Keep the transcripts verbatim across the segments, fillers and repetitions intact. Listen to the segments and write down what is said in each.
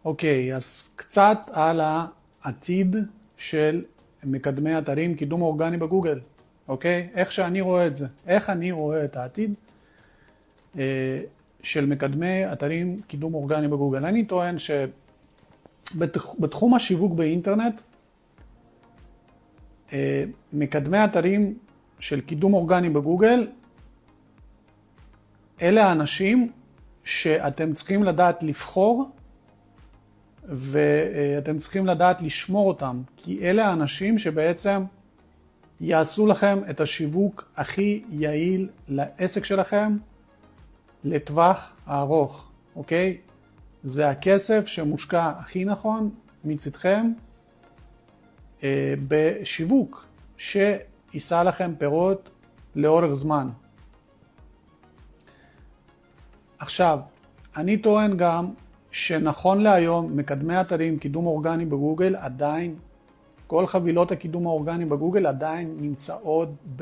אוקיי, אז קצת על העתיד של מקדמי אתרים קידום אורגני בגוגל. אוקיי? איך שאני רואה את זה. איך אני רואה את העתיד אה, של מקדמי אתרים קידום אורגני בגוגל. אני טוען שבתחום השיווק באינטרנט, אה, מקדמי אתרים של קידום אורגני בגוגל, אלה האנשים שאתם צריכים לדעת לבחור, ואתם צריכים לדעת לשמור אותם, כי אלה האנשים שבעצם יעשו לכם את השיווק הכי יעיל לעסק שלכם לטווח הארוך, אוקיי? זה הכסף שמושקע הכי נכון מצדכם אה, בשיווק שישא לכם פירות לאורך זמן. עכשיו, אני טוען גם שנכון להיום מקדמי אתרים קידום אורגני בגוגל עדיין, כל חבילות הקידום האורגני בגוגל עדיין נמצאות ב,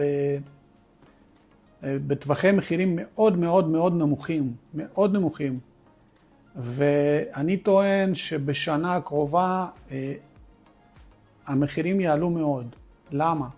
בטווחי מחירים מאוד מאוד מאוד נמוכים, מאוד נמוכים. ואני טוען שבשנה הקרובה אה, המחירים יעלו מאוד. למה?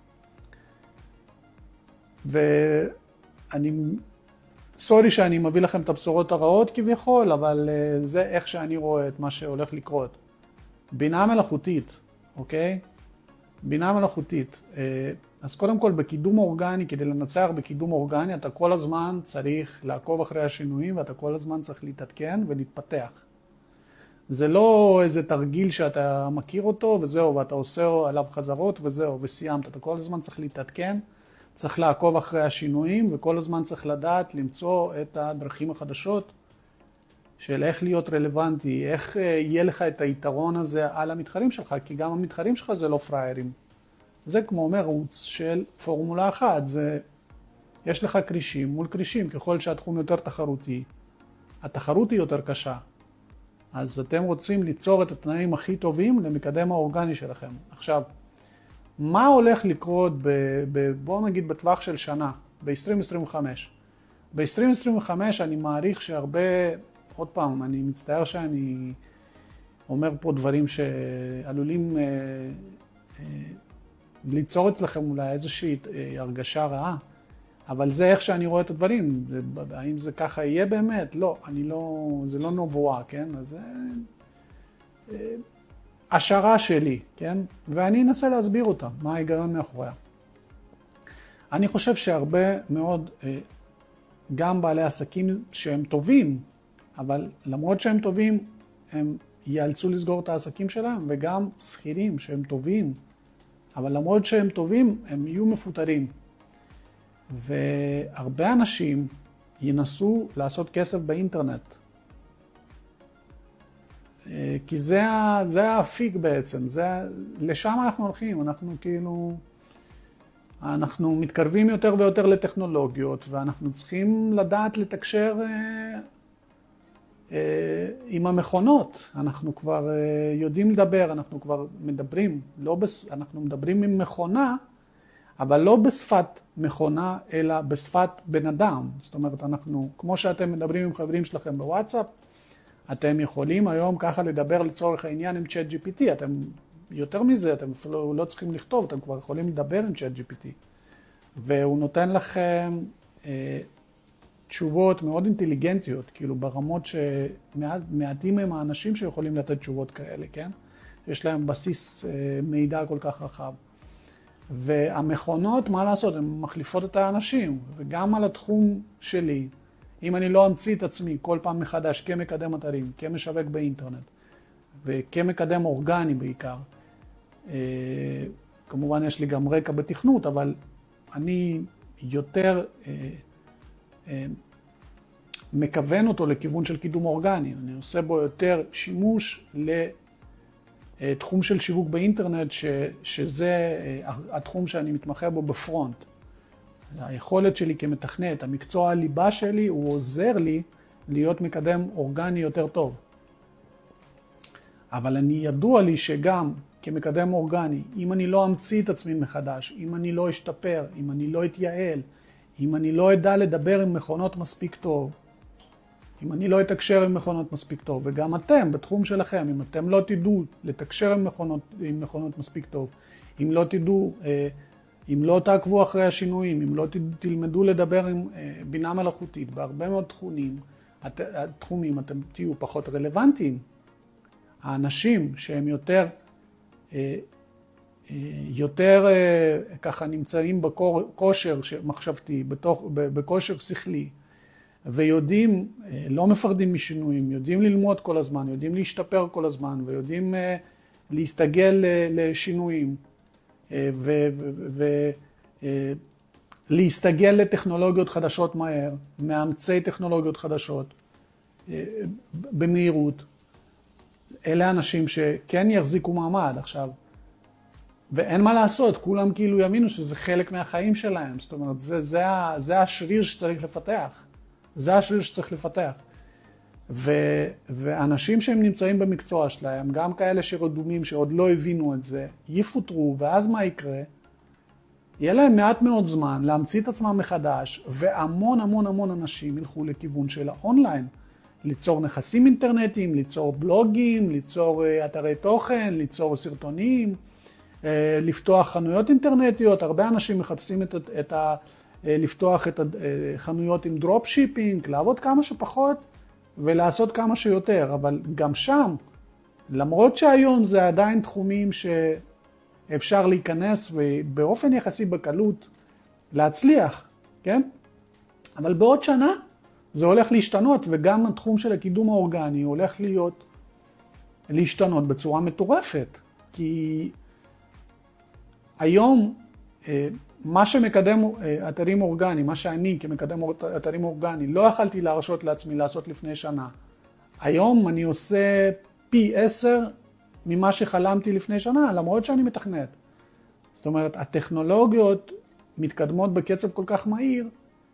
ואני... סורי שאני מביא לכם את הבשורות הרעות כביכול, אבל uh, זה איך שאני רואה את מה שהולך לקרות. בינה מלאכותית, אוקיי? בינה מלאכותית. Uh, אז קודם כל בקידום אורגני, כדי לנצח בקידום אורגני, אתה כל הזמן צריך לעקוב אחרי השינויים, ואתה כל הזמן צריך להתעדכן ולהתפתח. זה לא איזה תרגיל שאתה מכיר אותו וזהו, ואתה עושה עליו חזרות וזהו, וסיימת. אתה כל הזמן צריך להתעדכן. צריך לעקוב אחרי השינויים, וכל הזמן צריך לדעת למצוא את הדרכים החדשות של איך להיות רלוונטי, איך יהיה לך את היתרון הזה על המתחרים שלך, כי גם המתחרים שלך זה לא פריירים. זה כמו מרוץ של פורמולה אחת, זה, יש לך קרישים מול קרישים, ככל שהתחום יותר תחרותי, התחרות היא יותר קשה. אז אתם רוצים ליצור את התנאים הכי טובים למקדם האורגני שלכם. עכשיו, מה הולך לקרות, ב, ב, בוא נגיד, בטווח של שנה, ב-עשרים עשרים וחמש? ב-עשרים עשרים וחמש אני מעריך שהרבה, עוד פעם, אני מצטער שאני אומר פה דברים שעלולים אה, אה, ליצור אצלכם אולי איזושהי אה, הרגשה רעה, אבל זה איך שאני רואה את הדברים. האם זה ככה יהיה באמת? לא, אני לא, זה לא נבואה, כן? אז זה... אה, השערה שלי, כן? ואני אנסה להסביר אותה, מה ההיגיון מאחוריה. אני חושב שהרבה מאוד, גם בעלי עסקים שהם טובים, אבל למרות שהם טובים, הם ייאלצו לסגור את העסקים שלהם, וגם שכירים שהם טובים, אבל למרות שהם טובים, הם יהיו מפוטרים. והרבה אנשים ינסו לעשות כסף באינטרנט, כי זה, זה האפיק בעצם, זה, לשם אנחנו הולכים, אנחנו כאילו, אנחנו מתקרבים יותר ויותר לטכנולוגיות, ואנחנו צריכים לדעת לתקשר אה, אה, עם המכונות, אנחנו כבר אה, יודעים לדבר, אנחנו כבר מדברים, לא בס, אנחנו מדברים עם מכונה, אבל לא בשפת מכונה, אלא בשפת בן אדם. זאת אומרת, אנחנו, כמו שאתם מדברים עם חברים שלכם בוואטסאפ, אתם יכולים היום ככה לדבר לצורך העניין עם צ'אט ג'י פי טי, אתם יותר מזה, אתם אפילו לא צריכים לכתוב, אתם כבר יכולים לדבר עם צ'אט ג'י פי טי. והוא נותן לכם אה, תשובות מאוד אינטליגנטיות, כאילו ברמות שמעטים הם האנשים שיכולים לתת תשובות כאלה, כן? יש להם בסיס אה, מידע כל כך רחב. והמכונות, מה לעשות? הן מחליפות את האנשים, וגם על התחום שלי, אם אני לא אמציא את עצמי כל פעם מחדש כמקדם אתרים, כמשווק באינטרנט, וכמקדם אורגני בעיקר, כמובן יש לי גם רקע בתכנות, אבל אני יותר מכוון אותו לכיוון של קידום אורגני. אני עושה בו יותר שימוש לתחום של שיווק באינטרנט, שזה התחום שאני מתמחה בו בפרונט. היכולת שלי כמתכנת, המקצוע הליבה שלי, הוא עוזר לי להיות מקדם אורגני יותר טוב. אבל אני ידוע לי שגם כמקדם אורגני, אם אני לא אמציא את עצמי מחדש, אם אני לא אשתפר, אם אני לא אתייעל, אם אני לא אדע לדבר עם מכונות מספיק טוב, אם אני לא אתקשר עם מכונות מספיק טוב, וגם אתם, בתחום שלכם, אם אתם לא תדעו לתקשר עם מכונות, עם מכונות מספיק טוב, אם לא תדעו, אם לא תעקבו אחרי השינויים, אם לא תלמדו לדבר עם בינה מלאכותית, בהרבה מאוד תחומים, התחומים אתם תהיו פחות רלוונטיים. האנשים שהם יותר, יותר ככה נמצאים בכושר מחשבתי, בתוך, בכושר שכלי, ויודעים, לא מפחדים משינויים, יודעים ללמוד כל הזמן, יודעים להשתפר כל הזמן, ויודעים להסתגל לשינויים, ולהסתגל לטכנולוגיות חדשות מהר, מאמצי טכנולוגיות חדשות, במהירות. אלה אנשים שכן יחזיקו מעמד עכשיו, ואין מה לעשות, כולם כאילו יאמינו שזה חלק מהחיים שלהם, זאת אומרת, זה, זה, זה השריר שצריך לפתח. זה השריר שצריך לפתח. ו, ואנשים שהם נמצאים במקצוע שלהם, גם כאלה שרדומים שעוד לא הבינו את זה, יפוטרו, ואז מה יקרה? יהיה להם מעט מאוד זמן להמציא את עצמם מחדש, והמון המון המון אנשים ילכו לכיוון של האונליין. ליצור נכסים אינטרנטיים, ליצור בלוגים, ליצור אתרי תוכן, ליצור סרטונים, לפתוח חנויות אינטרנטיות. הרבה אנשים מחפשים את, את ה... לפתוח את החנויות עם דרופ שיפינג, לעבוד כמה שפחות ולעשות כמה שיותר. אבל גם שם, למרות שהיום זה עדיין תחומים שאפשר להיכנס ובאופן יחסי בקלות להצליח, כן? אבל בעוד שנה זה הולך להשתנות, וגם התחום של הקידום האורגני הולך להיות, להשתנות בצורה מטורפת. כי היום מה שמקדם אתרים אורגני, מה שאני כמקדם אתרים אורגני, לא יכלתי להרשות לעצמי לעשות לפני שנה. היום אני עושה פי עשר ממה שחלמתי לפני שנה, למרות שאני מתכנת. זאת אומרת, הטכנולוגיות מתקדמות בקצב כל כך מהיר,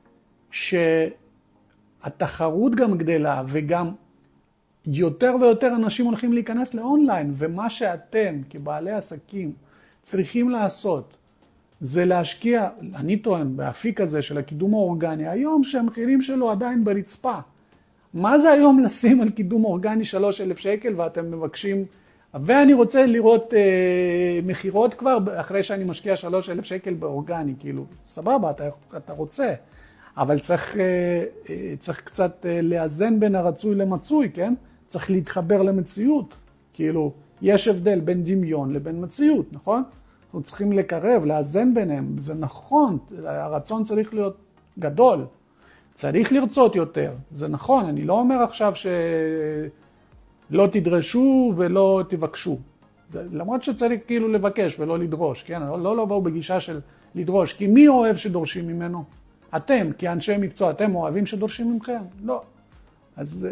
שהתחרות גם גדלה, וגם יותר ויותר אנשים הולכים להיכנס לאונליין, ומה שאתם כבעלי עסקים צריכים לעשות, זה להשקיע, אני טוען, באפיק הזה של הקידום האורגני, היום שהמחירים שלו עדיין ברצפה. מה זה היום לשים על קידום אורגני שלוש אלף שקל ואתם מבקשים, ואני רוצה לראות אה, מחירות כבר אחרי שאני משקיע שלוש אלף שקל באורגני, כאילו, סבבה, אתה, אתה רוצה, אבל צריך, אה, צריך קצת אה, לאזן בין הרצוי למצוי, כן? צריך להתחבר למציאות, כאילו, יש הבדל בין דמיון לבין מציאות, נכון? אנחנו צריכים לקרב, לאזן ביניהם, זה נכון, הרצון צריך להיות גדול, צריך לרצות יותר, זה נכון, אני לא אומר עכשיו שלא תדרשו ולא תבקשו, למרות שצריך כאילו לבקש ולא לדרוש, כן? לא, לא לבואו בגישה של לדרוש, כי מי אוהב שדורשים ממנו? אתם, כאנשי מקצוע, אתם אוהבים שדורשים ממכם? לא. אז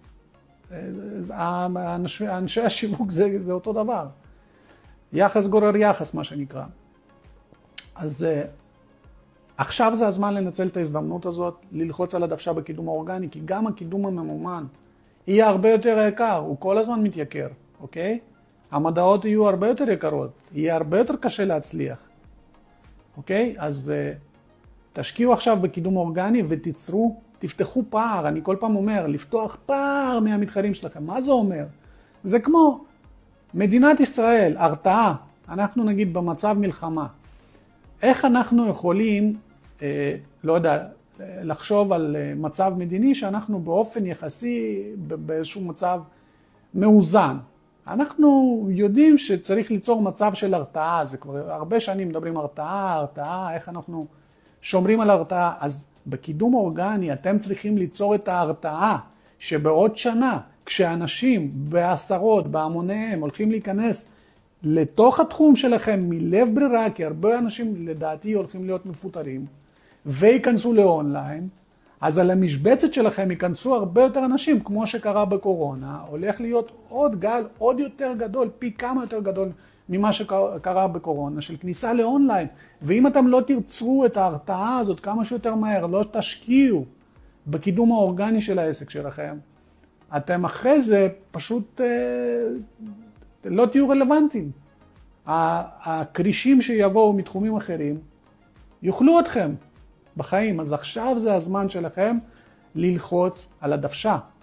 אנשי השיווק זה, זה אותו דבר. יחס גורר יחס, מה שנקרא. אז עכשיו זה הזמן לנצל את ההזדמנות הזאת, ללחוץ על הדוושה בקידום האורגני, כי גם הקידום הממומן יהיה הרבה יותר יקר, הוא כל הזמן מתייקר, אוקיי? המדעות יהיו הרבה יותר יקרות, יהיה הרבה יותר קשה להצליח, אוקיי? אז תשקיעו עכשיו בקידום אורגני ותיצרו, תפתחו פער, אני כל פעם אומר, לפתוח פער מהמתחרים שלכם. מה זה אומר? זה כמו מדינת ישראל, הרתעה, אנחנו נגיד במצב מלחמה. איך אנחנו יכולים, אה, לא יודע, לחשוב על מצב מדיני שאנחנו באופן יחסי באיזשהו מצב מאוזן. אנחנו יודעים שצריך ליצור מצב של הרתעה, זה כבר הרבה שנים מדברים הרתעה, הרתעה, איך אנחנו שומרים על הרתעה. אז בקידום אורגני אתם צריכים ליצור את ההרתעה, שבעוד שנה, כשאנשים בעשרות, בהמוניהם, הולכים להיכנס לתוך התחום שלכם מלב ברירה, כי הרבה אנשים לדעתי הולכים להיות מפוטרים, וייכנסו לאונליין, אז על המשבצת שלכם ייכנסו הרבה יותר אנשים, כמו שקרה בקורונה, הולך להיות עוד גל עוד יותר גדול, פי כמה יותר גדול ממה שקרה בקורונה, של כניסה לאונליין. ואם אתם לא תרצו את ההרתעה הזאת כמה שיותר מהר, לא תשקיעו בקידום האורגני של העסק שלכם, אתם אחרי זה פשוט אה, לא תהיו רלוונטיים. הקרישים שיבואו מתחומים אחרים יאכלו אתכם בחיים. אז עכשיו זה הזמן שלכם ללחוץ על הדוושה.